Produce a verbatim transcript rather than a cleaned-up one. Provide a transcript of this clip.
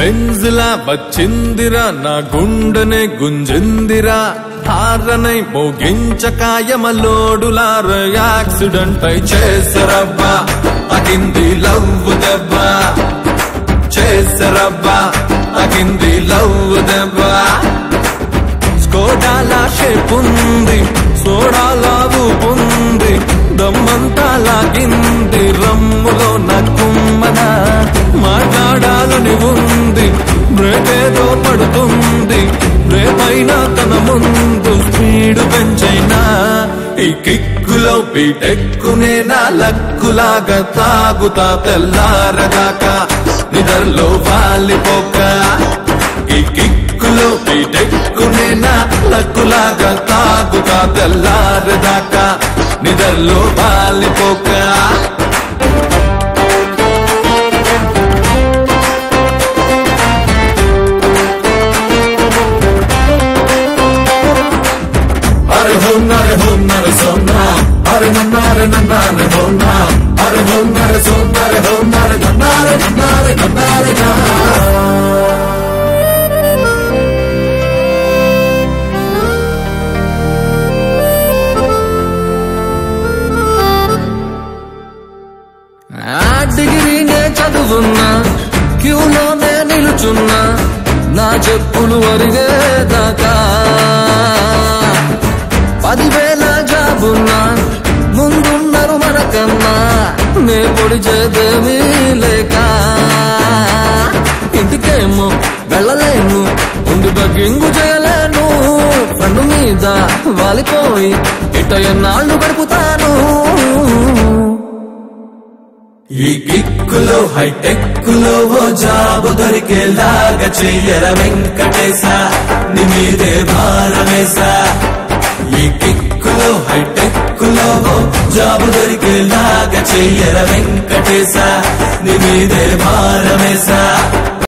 బెంజ్లా వచ్చిందిరా నా గుండెనే గుంజిందిరా హారనై మోగించకాయమలోడులార యాక్సిడెంట్ అయి చేసరబ్బా అగింది లవ్ దెబ్బ చేసరబ్బా అగింది లవ్ దెబ్బ స్కోడాలా షేపుంది సోడాలా ఊపుంది దమ్మంతా లాగింది రమ్ములో నా కుమ్మన మాట్లాడాలని ఉంది బ్రేకేదో పడుతుంది రేపైనా తన ముందు స్పీడు పెంచైనా ఈ కిక్కులో బీటెక్కునే నా లక్కులాగా తాగుతా తెల్లారదాకా నిద్రలో వాలిపోక ఈ కిక్కులో బీటెక్కునే నా లక్కులాగా తాగుతా తెల్లారదాకా నిద్రలో వాలిపోక Are hona, are hona, are sona, are nana, are nana, are hona, are hona, are sona, are hona, are nana, are nana, are nana, are nana. Degree నే చదువున్నా క్యూలోనే నిలుచున్నా నా చెప్పులు అరిగేదాకా పదివేల జాబున్నా ముందున్నారు మనకన్నా నే పొడి చేదేమీ లేక ఇంటికేమో వెళ్ళలేను ఉండి బగ్గింగు చేయలేను పండు మీద వాలిపోయి ఇట ఎన్నాళ్ళు గడుపుతాను ఈ కిక్కులో హైటెక్కులో ఓ జాబు దొరికేలాగా చెయ్యర వెంకటేశ నీ మీదే భారమేశా ఈ కిక్కులో హైటెక్కులో ఓ జాబు దొరికేలాగా చెయ్యర వెంకటేశ నీ మీదే భారమేశా